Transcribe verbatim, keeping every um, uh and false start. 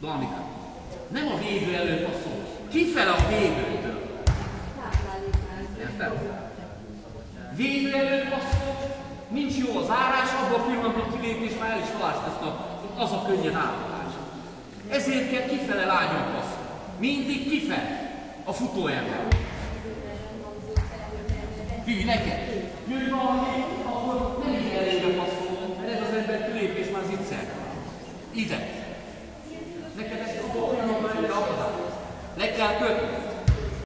Danika, nem a védő elől passzol, kifele a védőtől. Érted? Védő elől passzol, nincs jó az árás, abban a pillanatban kilépés már el is halást tesz, az a könnyed állapás. Ezért kell kifele lányon passzol. Mindig kifele. A futóember. Figyelj, neked! Jöjj valami, akkor nem így elégre passzol, mert ez az ember kilépés már zicser. Ide! Neked ezt olyan, hogy le kell kötni.